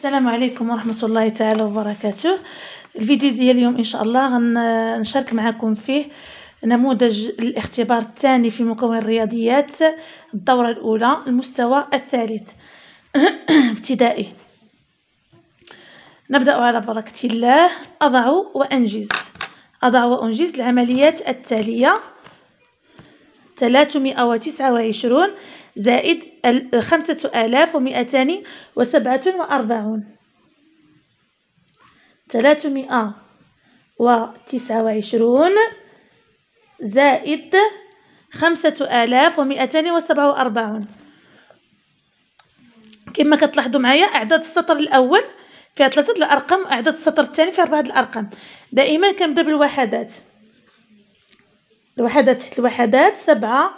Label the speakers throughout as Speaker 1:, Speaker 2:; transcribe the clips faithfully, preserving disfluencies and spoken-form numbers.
Speaker 1: السلام عليكم ورحمة الله تعالى وبركاته. الفيديو ديال اليوم ان شاء الله غنشارك معكم فيه نموذج الاختبار الثاني في مكون الرياضيات الدورة الأولى المستوى الثالث ابتدائي. نبدأ على بركة الله. أضع وأنجز أضع وأنجز العمليات التالية: ثلاثمائة وتسعة وعشرون زائد خمسة آلاف ومئتان وسبعة وأربعون. ثلاثمائة وتسعة وعشرون زائد خمسة آلاف ومئتان وسبعة وأربعون. كما كتلاحظوا معايا أعداد السطر الأول فيها ثلاثة الأرقام، وأعداد السطر الثاني فيها أربعة الأرقام. دائما كنبدا بالوحدات. الوحدات تحت الوحدات: سبعة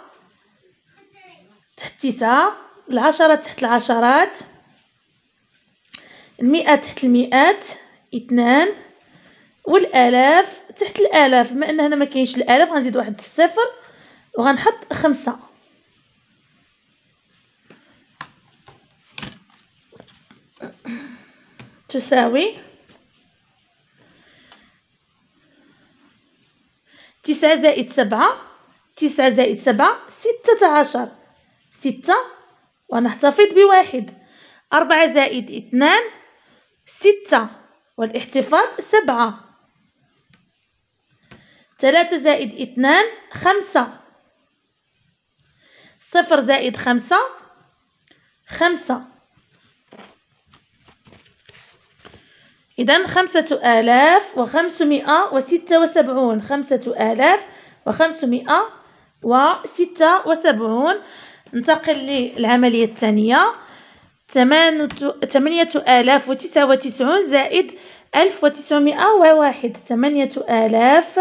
Speaker 1: تحت تسعة، العشرات تحت العشرات، المئات تحت المئات، اثنان، والآلاف تحت الآلاف. بما أن هنا ما كاينش الآلاف غنزيد واحد الصفر وغنحط خمسة. تساوي تسعة زائد سبعة، تسعة زائد سبعة ستة عشر، ستة ونحتفظ بواحد. أربعة زائد اثنان ستة والاحتفاظ سبعة. ثلاثة زائد اثنان خمسة. صفر زائد خمسة خمسة. إذن خمسة آلاف وخمسمائة وستة وسبعون. خمسة آلاف وخمسمائة وستة وسبعون. ننتقل للعملية الثانية: ثمانية آلاف وتسعة وتسعون زائد ألف وتسعمائة وواحد. ثمانية آلاف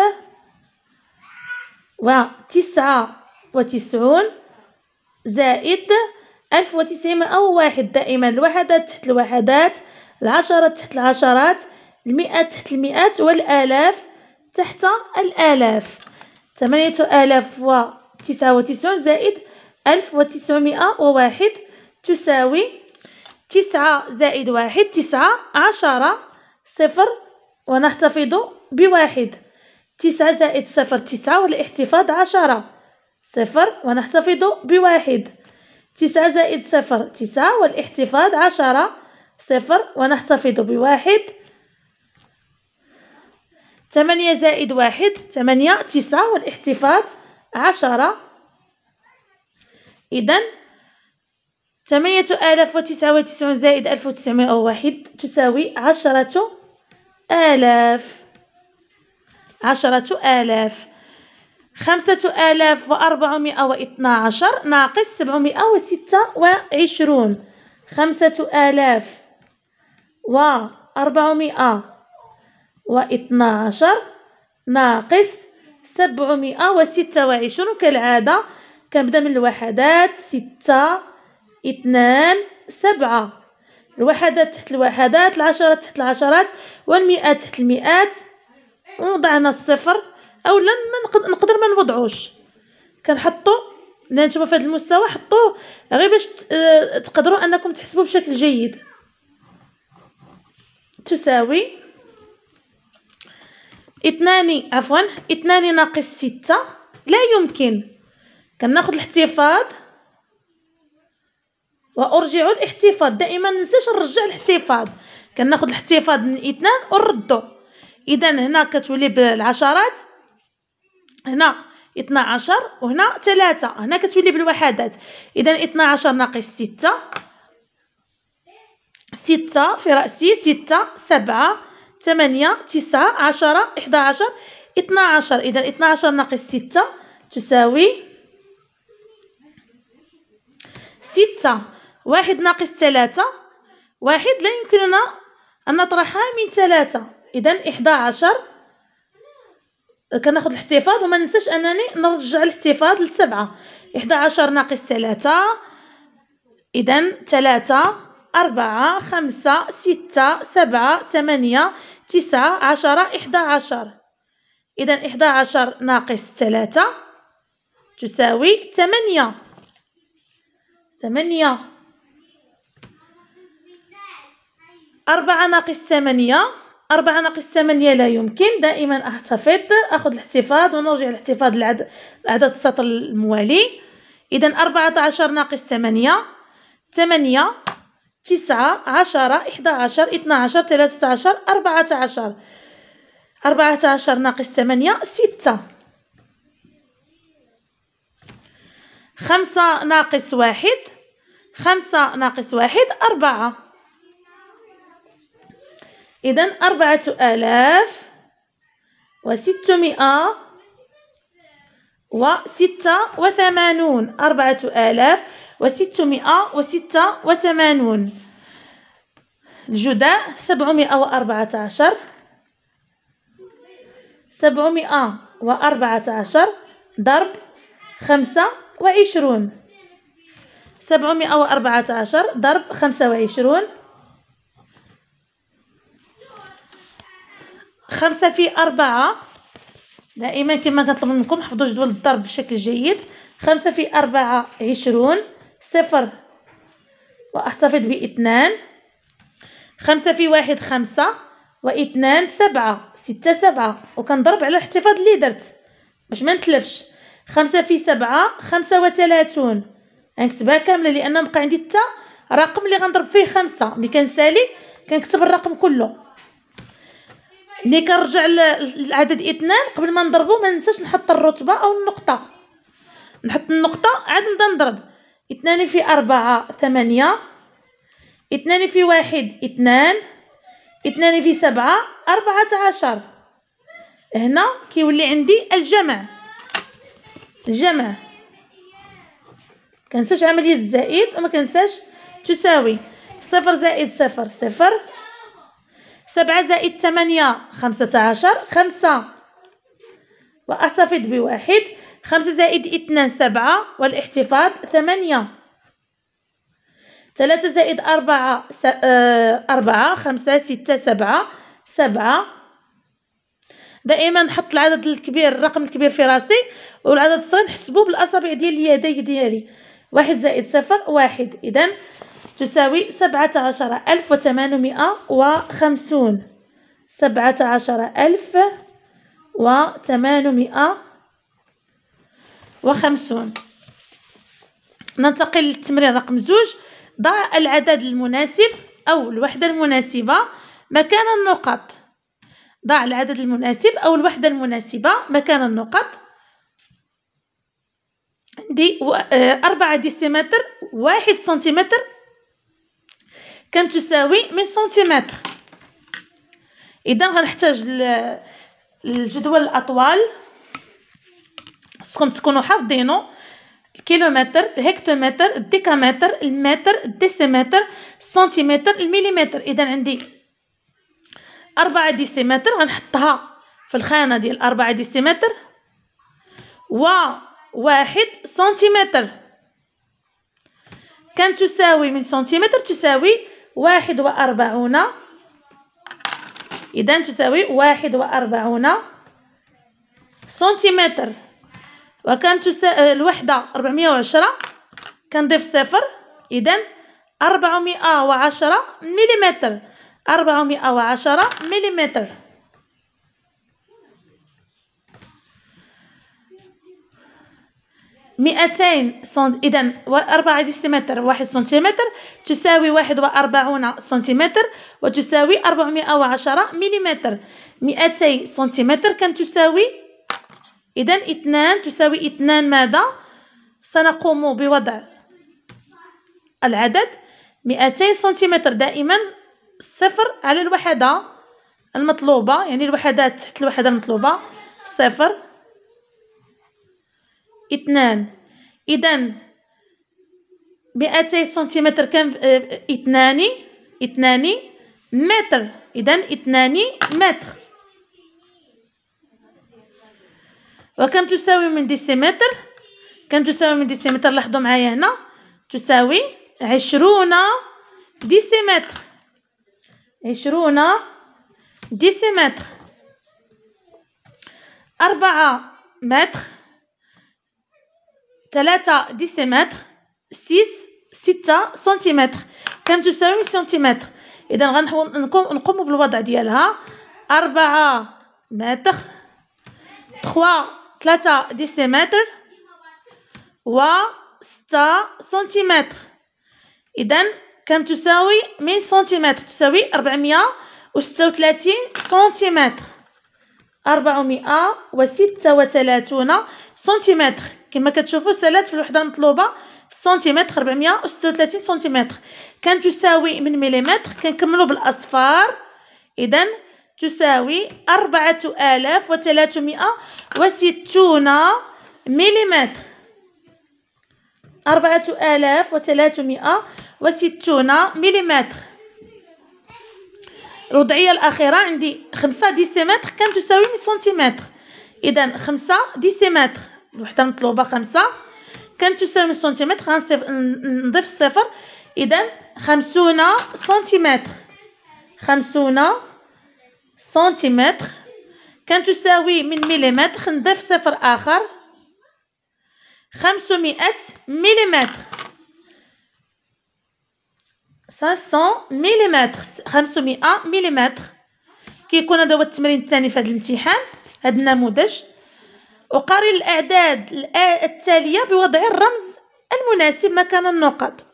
Speaker 1: وتسعة وتسعون زائد ألف وتسعمائة وواحد. دائما الوحدات تحت الوحدات، العشرات تحت العشرات، المئات تحت المئات، والآلاف تحت الآلاف. ثمانية آلاف وتسعة وتسعون زائد ألف وتسعمائة وواحد تساوي تسعة زائد واحد تسعة، عشرة، صفر ونحتفظ بواحد. تسعة زائد صفر تسعة والاحتفاظ عشرة، صفر ونحتفظ بواحد. تسعة زائد صفر تسعة والاحتفاظ عشرة، صفر ونحتفظ بواحد. ثمانية زائد واحد ثمانية، تسعة والاحتفاظ عشرة. إذن ثمانية آلاف وتسعة وتسعون زائد ألف وتسعمائة وواحد تساوي عشرة آلاف. عشرة آلاف. خمسة آلاف وأربعمائة واثنى عشر ناقص سبعمائة وستة وعشرون. خمسة آلاف وأربعمائة واثنى عشر ناقص سبعمائة وستة وعشرون. كالعادة كنبدا من الوحدات: ستة، اثنان، سبعة. الوحدات تحت الوحدات، العشرات تحت العشرات، والمئات تحت المئات. وضعنا الصفر اولا ما نقدر ما نوضعوش، كنحطو لان نتوما في هذا المستوى حطوه غير باش تقدروا انكم تحسبوا بشكل جيد. تساوي اثنان عفوا اثنان ناقص ستة. لا يمكن، كناخذ الاحتفاظ وارجع الاحتفاظ. دائما مننساش نرجع الاحتفاظ، كناخذ الاحتفاظ من اثنان ونردو. اذا هنا كتولي بالعشرات، هنا اثنا عشر، وهنا ثلاثة. هنا كتولي بالوحدات. اذا اثنا عشر ناقص ستة، ستة في رأسي، ستة، سبعة، ثمانية، تسعة، عشرة، إحدى عشر، اثنا عشر. إذا اثنا عشر ناقص ستة تساوي ستة. واحد ناقص ثلاثة، واحد لا يمكننا أن نطرحها من ثلاثة. إذا إحدى عشر. كناخذ الاحتفاظ وما ننساش أنني نرجع الاحتفاظ لسبعة. إحدى عشر ناقص ثلاثة، إذا ثلاثة، أربعة، خمسة، ستة، سبعة، ثمانية، تسعة، عشرة، إحدى عشر. إذا إحدى عشر ناقص ثلاثة تساوي ثمانية. ثمانية. أربعة ناقص ثمانية، أربعة ناقص ثمانية لا يمكن، دائما أحتفظ أخذ الاحتفاظ ونرجع الاحتفاظ للعدد العدد السطر الموالي. إذا أربعة عشر ناقص ثمانية، ثمانية، تسعة، عشرة، إحدى عشر، اثنا عشر، ثلاثة عشر، أربعة عشر. أربعة عشر ناقص ثمانية ستة. خمسة ناقص واحد، خمسة ناقص واحد أربعة. إذن أربعة آلاف وستمائة وستة وثمانون. أربعة آلاف وستمائة وستة وثمانون. الجداء سبعمائة وأربعة عشر، سبعمائة وأربعة عشر ضرب خمسة وعشرون. سبعمائة وأربعة عشر ضرب خمسة وعشرون. خمسة في أربعة، دائما كما كنطلب منكم حفظوا جدول الضرب بشكل جيد. خمسة في أربعة عشرون، صفر وأحتفظ باثنان. خمسة في واحد خمسة، واثنان سبعة، ستة سبعة، وكنضرب على الاحتفاظ اللي درت باش ما نتلفش. خمسة في سبعة خمسة وثلاثون، غنكتبها كاملة لأن بقى عندي حتى رقم اللي غنضرب فيه خمسة. ملي كنسالي كنكتب الرقم كله. ملي كنرجع للعدد اثنان قبل ما نضربو ما ننساش نحط الرتبة أو النقطة. نحط النقطة عاد نبدا نضرب. اثنان في أربعة ثمانية، اثنان في واحد اثنان، اثنان في سبعة أربعة عشر. هنا كيولي عندي الجمع. الجمع كنساش عملية الزائد وما كنساش تساوي. صفر زائد صفر صفر. سبعة زائد ثمانية خمسة عشر، خمسة وأحتفظ بواحد. خمسة زائد اثنان سبعة والاحتفاظ ثمانية. ثلاثة زائد أربعة أربعة، خمسة ستة سبعة سبعة. دائما نحط العدد الكبير الرقم الكبير في راسي والعدد الصغير نحسبو بالأصابع ديال اليدي ديالي. واحد زائد صفر واحد. إذن تساوي سبعة عشر ألف وثمانمائة وخمسون. سبعة عشر ألف وثمانمائة وخمسون. ننتقل للتمرين رقم زوج. ضع العدد المناسب أو الوحدة المناسبة مكان النقط. ضع العدد المناسب أو الوحدة المناسبة مكان النقط. عندي أربعة ديسيمتر، واحد سنتيمتر كم تساوي من سنتيمتر. إذا غنحتاج الجدول الأطوال، خصكم تكونوا حافظينو. الكيلومتر، الهكتومتر، الديكامتر، المتر، الديسيمتر، السنتيمتر، المليمتر. إذا عندي أربعة ديسيمتر غنحطها في الخانة ديال أربعة ديسيمتر وواحد سنتيمتر. كم تساوي من سنتيمتر؟ تساوي واحد وأربعون. إذا تساوي واحد وأربعون سنتيمتر. وكم تساوي الوحدة؟ أربعمائة وعشرة. كنضيف صفر. إذا أربعمائة وعشرة مليمتر. أربعمائة وعشرة مليمتر. مئتين سنت. إذا أربعة ديسيمتر واحد سنتيمتر تساوي واحد وأربعون سنتيمتر وتساوي أربعمائة وعشرة مليمتر. مئتي سنتيمتر كم تساوي؟ إذا اثنان تساوي اثنان. ماذا؟ سنقوم بوضع العدد مئتي سنتيمتر. دائما صفر على الوحدة المطلوبة، يعني الوحدات تحت الوحدة المطلوبة. صفر اثنان. إذا مئتي سنتيمتر كم؟ اثنان. اثنان متر. إذا اثنان متر. وكم تساوي من ديسيمتر؟ كم تساوي من ديسيمتر؟ لاحظوا معايا هنا تساوي عشرون ديسيمتر. عشرون ديسيمتر. أربعة متر. ثلاثة ديسيمتر. سيس ستة سنتيمتر. كم تساوي من سنتيمتر؟ إذا غنقوم بالوضع ديالها. أربعة متر، تخوا ثلاثة ديسيمتر، و ستة سنتيمتر. إذا كم تساوي من سنتيمتر؟ تساوي أربعمائة وستة وثلاثين سنتيمتر. أربعمائة وستة وثلاثين سنتيمتر. كما كتشوفوا سالات في الوحده المطلوبه في السنتيمتر أربعمائة وستة وثلاثين سنتيمتر. كم تساوي من مليمتر؟ كنكملوا بالاصفار. إذا تساوي أربعة آلاف وثلاثمائة وستون مليمتر. أربعة آلاف وثلاثمائة وستون مليمتر. الوضعية الأخيرة عندي خمسة ديسيمتر. كم تساوي من سنتيمتر؟ إذا خمسة ديسيمتر، الوحدة المطلوبة خمسة. كم تساوي من سنتيمتر؟ غنضيف الصفر. إذا خمسون سنتيمتر. خمسون سنتيمتر. كم تساوي من مليمتر؟ نضيف صفر آخر. خمسمائة مليمتر. خمسمائة مليمتر. خمسمائة مليمتر. كيكون هذا هو التمرين الثاني في هذا الامتحان، هذا النموذج. أقارن الأعداد التالية بوضع الرمز المناسب مكان النقط.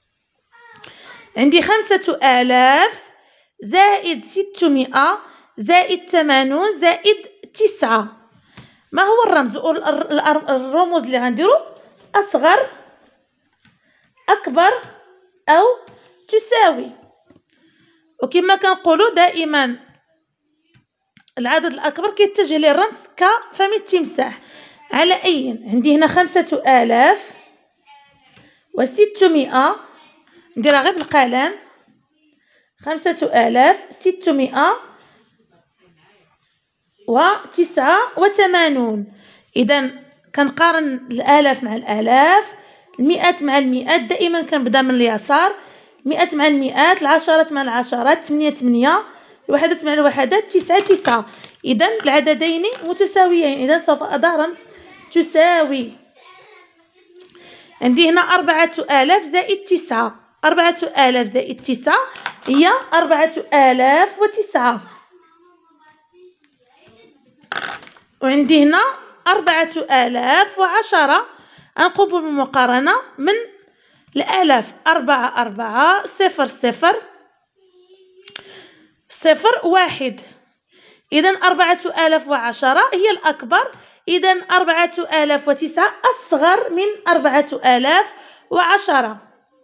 Speaker 1: عندي خمسة آلاف زائد ستمائة زائد ثمانون زائد تسعة. ما هو الرمز؟ الرموز اللي غنديرو أصغر، أكبر، أو تساوي. وكما كنقولوا دائما العدد الأكبر كيتجه ليه الرمز كفم التمساح. على أي عندي هنا خمسة آلاف وستمائة، نديرها غير بالقلم. خمسة آلاف ستمائة وتسعة وثمانون. إذا كنقارن الآلاف مع الآلاف، المئات مع المئات، دائما كنبدا من اليسار. مئات مع المئات، العشرات مع العشرات، ثمانية ثمانية، الوحدات مع الوحدات، تسعة تسعة. إذا العددين متساويين. إذا سوف أضع رمز تساوي. عندي هنا أربعة آلاف زائد تسعة. أربعة آلاف زائد تسعة هي أربعة آلاف وتسعة. وعندي هنا أربعة آلاف وعشرة. نقوم بالمقارنة من الآلاف. أربعة أربعة، صفر صفر، صفر واحد. إذا أربعة آلاف وعشرة هي الأكبر. إذا أربعة آلاف وتسعة أصغر من أربعة آلاف وعشرة.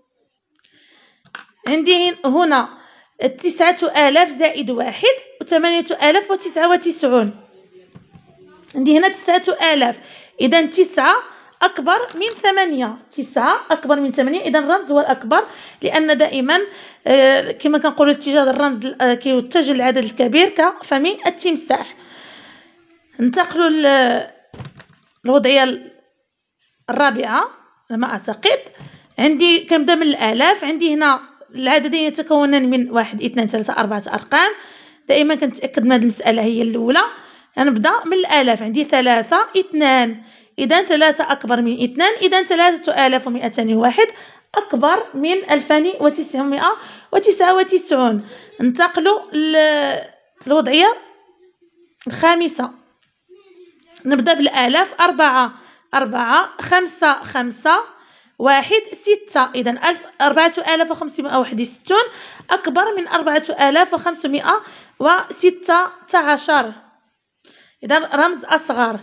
Speaker 1: عندي هنا تسعة آلاف زائد واحد وثمانية آلاف وتسعة وتسعون. عندي هنا تسعة آلاف. إذا تسعة أكبر من ثمانية. تسعة أكبر من ثمانية. إذا الرمز هو الأكبر، لأن دائما كما كنقولوا اتجاه الرمز كيتجه للعدد الكبير كفم التمساح. ننتقلوا للوضعية الرابعة على ما أعتقد. عندي كنبدا من الآلاف. عندي هنا العددين يتكونان من واحد اثنان ثلاثة أربعة أرقام. دائما كنتأكد من هذه المسألة هي الأولى. غنبدا من الآلاف. عندي ثلاثة اثنان. إذا ثلاثة أكبر من اثنان. إذا ثلاثة آلاف ومئتان واحد أكبر من ألفان وتسعمائة وتسعة وتسعون. ننتقلوا للوضعية الخامسة. نبدأ بالآلاف. أربعة أربعة، خمسة خمسة، واحد ستة. إذا أربعة آلاف وخمسمائة وواحد وستون أكبر من أربعة آلاف وخمسمائة وستة عشر. إذا رمز أصغر.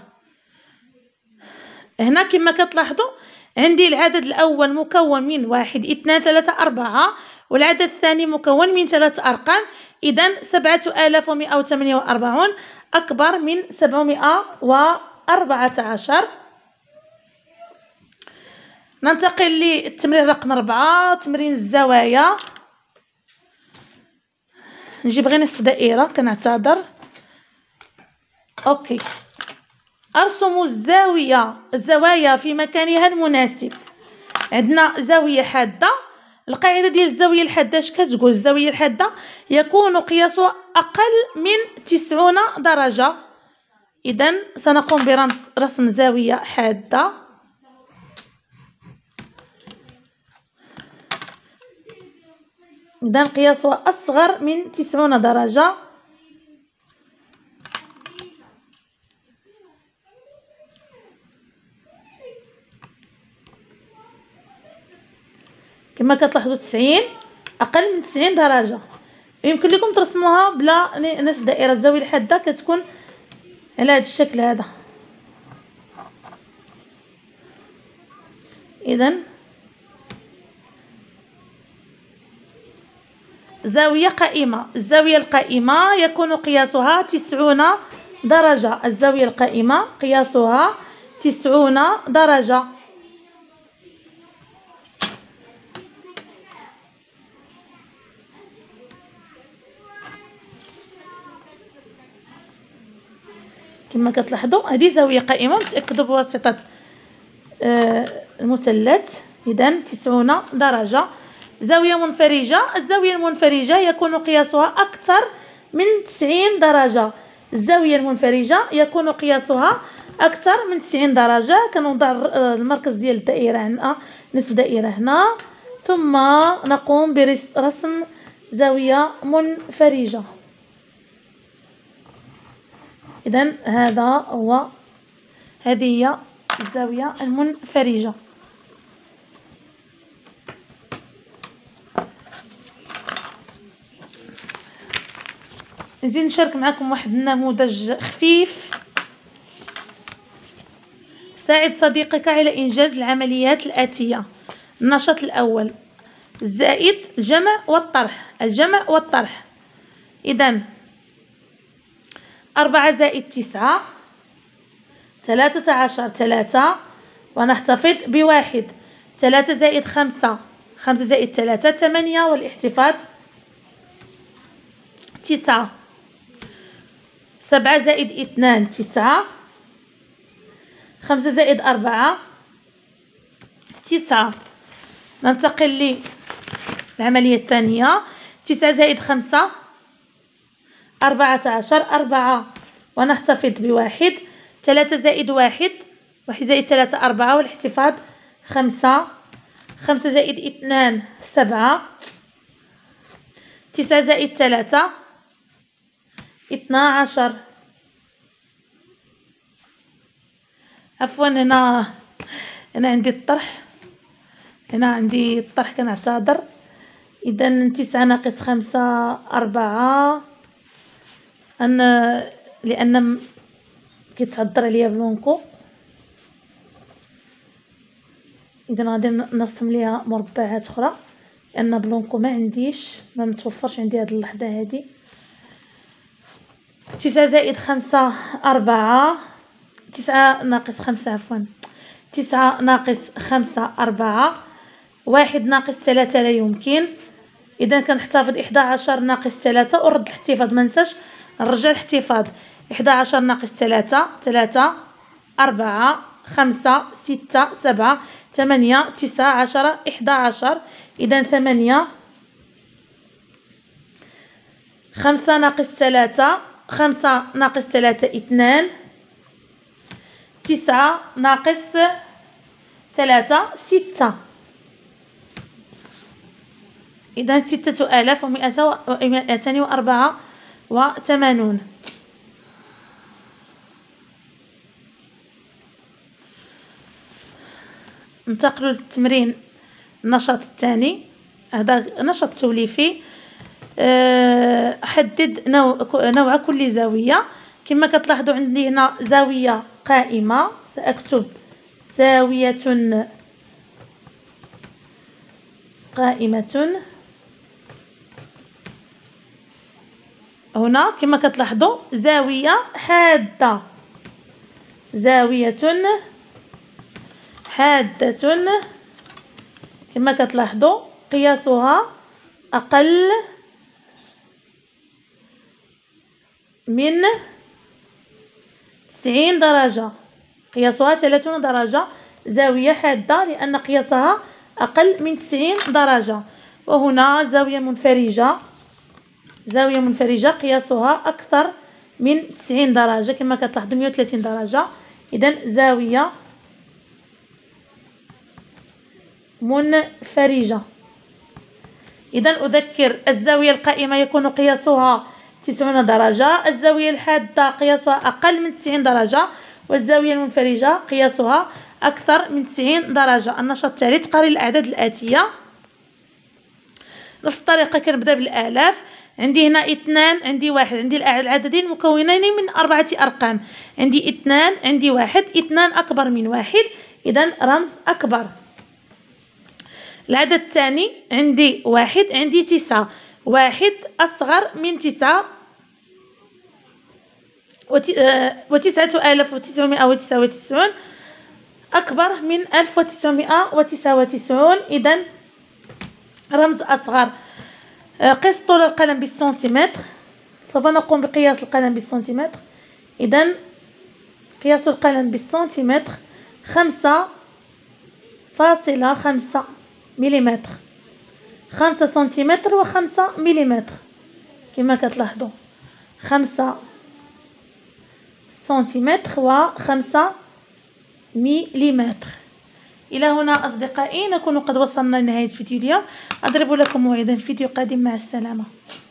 Speaker 1: هنا كما كتلاحظوا عندي العدد الأول مكون من واحد اثنان ثلاثة أربعة، والعدد الثاني مكون من ثلاث أرقام. إذا سبعة آلاف ومائة وثمانية وأربعون أكبر من سبعمائة وأربعة عشر. ننتقل للتمرين رقم أربعة، تمرين الزوايا. نجيب غير نصف دائرة، كنعتذر. أوكي. أرسم الزاوية الزوايا في مكانها المناسب. عندنا زاوية حادة. القاعدة ديال الزاوية الحادة اش كتقول؟ الزاوية الحادة يكون قياسها أقل من تسعون درجة. إذا سنقوم برمز رسم زاوية حادة. إذا قياسها أصغر من تسعون درجة. كما كتلاحظوا تسعين أقل من تسعين درجة. يمكن لكم ترسموها بلا نفس دائرة. الزاوية الحادة كتكون على هذا الشكل هذا. إذن زاوية قائمة. الزاوية القائمة يكون قياسها تسعون درجة. الزاوية القائمة قياسها تسعون درجة. كما كتلاحظوا هذه زاوية قائمة متأكدوا بواسطة آه المثلث. إذن تسعون درجة. زاوية منفرجة. الزاوية المنفرجة يكون قياسها أكثر من تسعين درجة. الزاوية المنفرجة يكون قياسها أكثر من تسعين درجة. كنوضع المركز ديال الدائرة هنا، نصف دائرة هنا، ثم نقوم برسم زاوية منفرجة. إذن هذا هو هذه هي الزاوية المنفرجة. نزيد نشارك معكم واحد النموذج خفيف. ساعد صديقك على إنجاز العمليات الآتية. النشاط الأول الزائد، الجمع والطرح. الجمع والطرح. إذن أربعة زائد تسعة ثلاثة عشر ثلاثة، ونحتفظ بواحد. ثلاثة زائد خمسة خمسة زائد ثلاثة ثمانية، والاحتفاظ تسعة. سبعة زائد اثنان تسعة. خمسة زائد أربعة تسعة. ننتقل للعملية الثانية. تسعة زائد خمسة أربعة عشر أربعة، ونحتفظ بواحد. ثلاثة زائد واحد واحد زائد ثلاثة أربعة، والاحتفاظ خمسة. خمسة زائد اثنان سبعة. تسعة زائد ثلاثة اثنا عشر. عفوا هنا هنا عندي الطرح، هنا عندي الطرح كنعتذر. إذا تسعة ناقص خمسة أربعة، أنا لأن كيتهضر عليا بلونكو. إذا غادي نرسم ليها مربعات أخرى لأن بلونكو ما عنديش، ما متوفرش عندي هاد اللحظة هادي. تسعة زائد خمسة أربعة. تسعة ناقص خمسة عفوا تسعة ناقص خمسة أربعة. واحد ناقص ثلاثة لا يمكن. إذا كنحتفظ إحدى عشر ناقص ثلاثة، ورد الاحتفاظ منساش نرجع الاحتفاظ. إحدى عشر ناقص ثلاثة ثلاثة. أربعة خمسة ستة سبعة ثمانية تسعة عشرة إحدى عشر. إذا ثمانية. خمسة ناقص ثلاثة خمسة ناقص ثلاثة اثنان. تسعة ناقص ثلاثة ستة. إذا ستة آلاف ومئتان وأربعة وثمانون. ننتقل للتمرين النشاط الثاني. هذا نشاط توليفي. حدد نوع, نوع كل زاوية. كما كتلاحظوا عندي هنا زاوية قائمة، سأكتب زاوية قائمة. هنا كما كتلاحظوا زاوية حادة، زاوية حادة. كما كتلاحظوا قياسها أقل من تسعين درجة. قياسها ثلاثون درجة. زاوية حادة لأن قياسها أقل من تسعين درجة. وهنا زاوية منفرجة، زاوية منفرجة قياسها أكثر من تسعين درجة. كما كتلاحظوا مئة وثلاثين درجة. إذن زاوية منفرجة. إذا أذكر الزاوية القائمة يكون قياسها تسعون درجة، الزاوية الحادة قياسها أقل من تسعين درجة، والزاوية المنفرجة قياسها أكثر من تسعين درجة. النشاط التالي تقارير الأعداد الآتية. نفس الطريقة كنبدا بالآلاف. عندي هنا اثنان، عندي واحد، عندي العددين مكونين من أربعة أرقام. عندي اثنان، عندي واحد، اثنان أكبر من واحد، إذا رمز أكبر. العدد الثاني عندي واحد، عندي تسعة، واحد أصغر من تسعة، وتسعة آلاف وتسعمائة وتسعة وتسعون أكبر من ألف وتسعمائة وتسعة وتسعون، إذا رمز أصغر. قس طول القلم بالسنتيمتر. سوف نقوم بقياس القلم بالسنتيمتر. إذا قياس القلم بالسنتيمتر خمسة فاصلة خمسة مليمتر، خمسة سنتيمتر وخمسة مليمتر كما كتلاحظوا، خمسة سنتيمتر وخمسة مليمتر. إلى هنا أصدقائي نكون قد وصلنا لنهاية فيديو اليوم. أضرب لكم موعدا في فيديو قادم. مع السلامة.